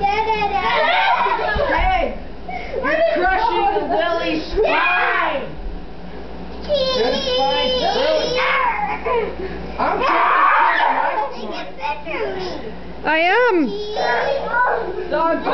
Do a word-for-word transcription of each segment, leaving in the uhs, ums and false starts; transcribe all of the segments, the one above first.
Hey! You're crushing Lily's spine! Your spine's ruined. I'm trying to kiss my spine. I am. Dog.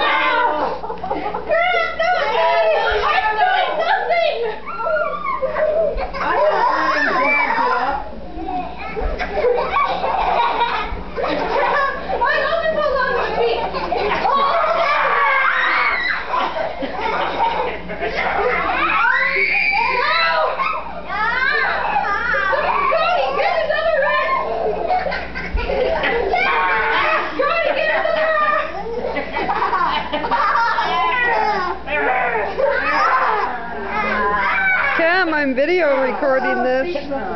Cam, I'm video recording this.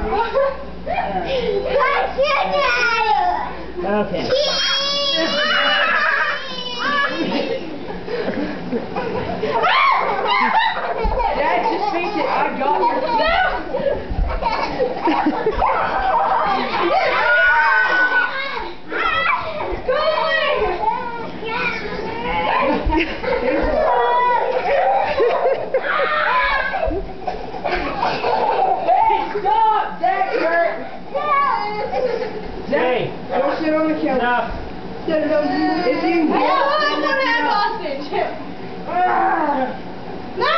Okay. Dad, just face it. I got Stop! That hurt! Hey! Don't sit on the couch. Enough. If you I don't want to have hostage. No!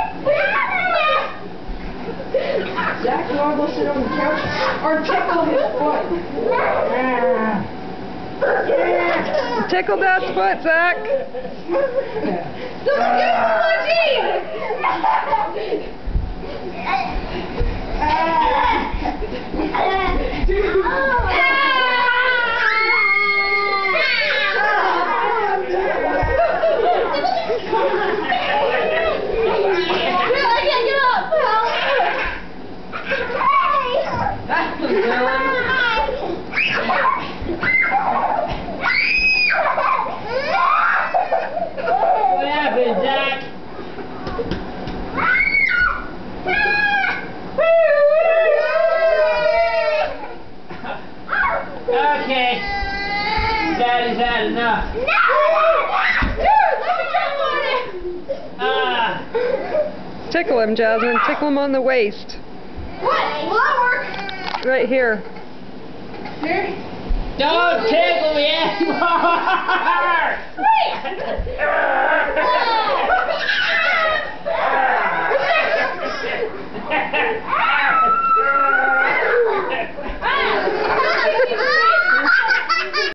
Zach, you want to go sit on the couch? Or tickle his foot? Tickle Dad's foot, Zach. Don't get touchy! What happened, Zach? Okay. Daddy's had enough. No! Dude, let me jump on it! Ah. Tickle him, Jasmine. Tickle him on the waist. What? Will that work? Right here. Here? Don't tickle me anymore! Wait!